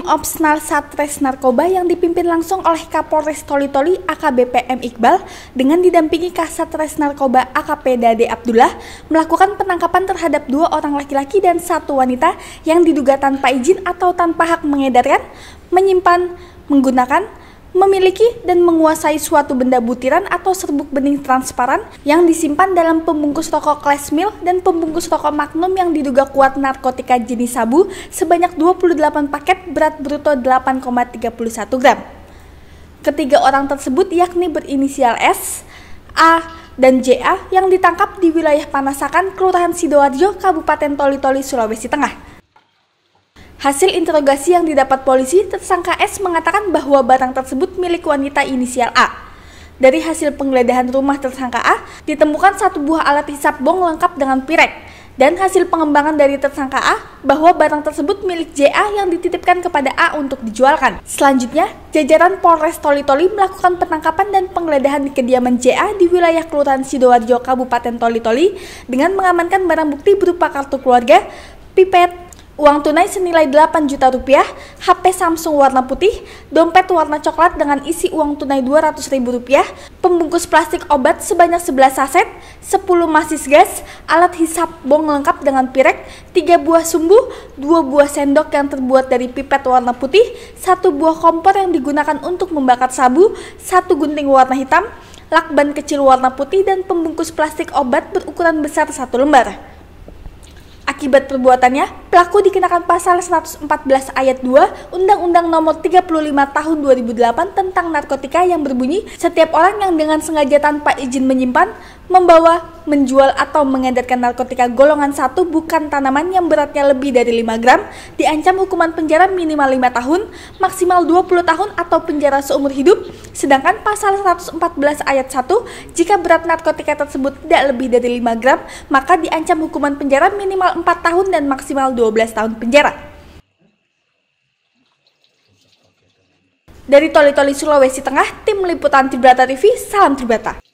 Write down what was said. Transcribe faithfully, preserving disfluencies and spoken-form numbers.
Opsnal Satres Narkoba yang dipimpin langsung oleh Kapolres Toli-Toli A K B P M Iqbal dengan didampingi Kasatres Narkoba A K P Dade Abdullah melakukan penangkapan terhadap dua orang laki-laki dan satu wanita yang diduga tanpa izin atau tanpa hak mengedarkan, menyimpan, menggunakan, memiliki dan menguasai suatu benda butiran atau serbuk bening transparan yang disimpan dalam pembungkus rokok Class Mil dan pembungkus rokok Magnum yang diduga kuat narkotika jenis sabu sebanyak dua puluh delapan paket berat bruto delapan koma tiga satu gram. Ketiga orang tersebut yakni berinisial S, A, dan J A yang ditangkap di wilayah Panasakan, Kelurahan Sidoarjo, Kabupaten Toli-Toli, Sulawesi Tengah. Hasil interogasi yang didapat polisi, tersangka S mengatakan bahwa barang tersebut milik wanita inisial A. Dari hasil penggeledahan rumah tersangka A, ditemukan satu buah alat hisap bong lengkap dengan pirek. Dan hasil pengembangan dari tersangka A, bahwa barang tersebut milik J A yang dititipkan kepada A untuk dijualkan. Selanjutnya, jajaran Polres Toli-Toli melakukan penangkapan dan penggeledahan di kediaman J A di wilayah Kelurahan Sidoarjo, Kabupaten Toli-Toli dengan mengamankan barang bukti berupa kartu keluarga, pipet, uang tunai senilai delapan juta rupiah, H P Samsung warna putih, dompet warna coklat dengan isi uang tunai dua ratus ribu rupiah, pembungkus plastik obat sebanyak sebelas saset, sepuluh masis gas, alat hisap bong lengkap dengan pirek, tiga buah sumbu, dua buah sendok yang terbuat dari pipet warna putih, satu buah kompor yang digunakan untuk membakar sabu, satu gunting warna hitam, lakban kecil warna putih, dan pembungkus plastik obat berukuran besar satu lembar. Akibat perbuatannya, pelaku dikenakan pasal seratus empat belas ayat dua Undang-Undang Nomor tiga puluh lima Tahun dua ribu delapan tentang narkotika yang berbunyi, setiap orang yang dengan sengaja tanpa izin menyimpan, membawa, menjual atau mengedarkan narkotika golongan satu bukan tanaman yang beratnya lebih dari lima gram, diancam hukuman penjara minimal lima tahun, maksimal dua puluh tahun atau penjara seumur hidup. Sedangkan pasal seratus empat belas ayat satu, jika berat narkotika tersebut tidak lebih dari lima gram, maka diancam hukuman penjara minimal empat tahun dan maksimal dua belas tahun penjara. Dari Toli-Toli, Sulawesi Tengah, Tim Liputan Tribrata T V, salam Tribrata.